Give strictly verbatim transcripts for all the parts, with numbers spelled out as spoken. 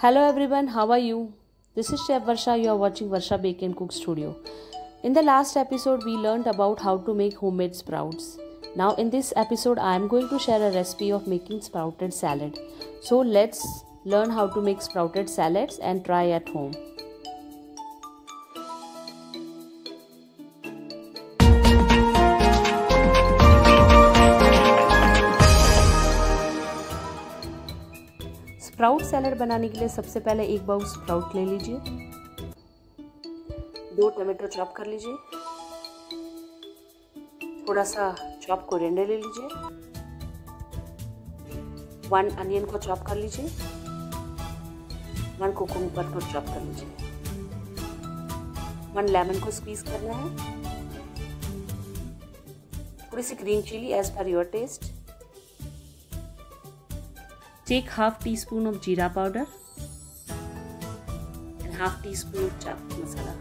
Hello everyone, how are you? This is Chef Varsha. You are watching Varsha Bake and Cook Studio. In the last episode, we learned about how to make homemade sprouts. Now, in this episode, I am going to share a recipe of making sprouted salad. So, let's learn how to make sprouted salads and try at home. Sprout salad बनाने के लिए सबसे पहले एक bowl sprout ले लीजिए, दो टमाटर चॉप कर लीजिए, थोड़ा सा चॉप कोरिएंडर ले लीजिए, वन अनियन को चॉप कर लीजिए, वन कुकुम्बर को चॉप कर लीजिए, वन लेमन को स्क्वीज करना है, थोड़ी सी green chilli as per your taste. Take half teaspoon of jeera powder and half teaspoon of chaat masala.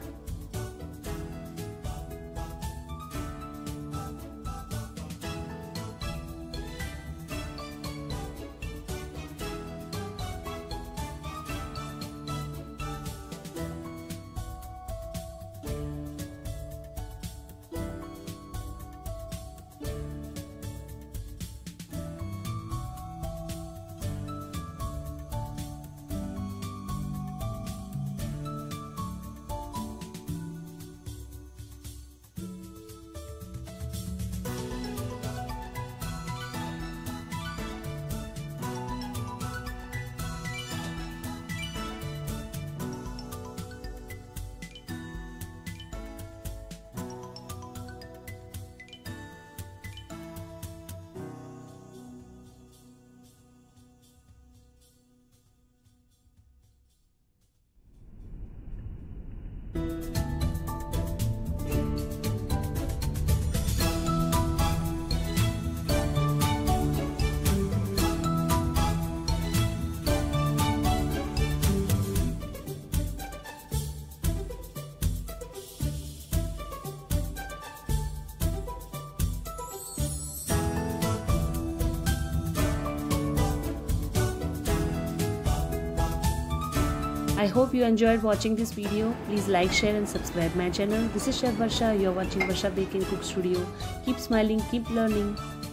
I hope you enjoyed watching this video. Please like, share and subscribe my channel. This is Chef Varsha. You are watching Varsha Bake and Cook Studio. Keep smiling, keep learning.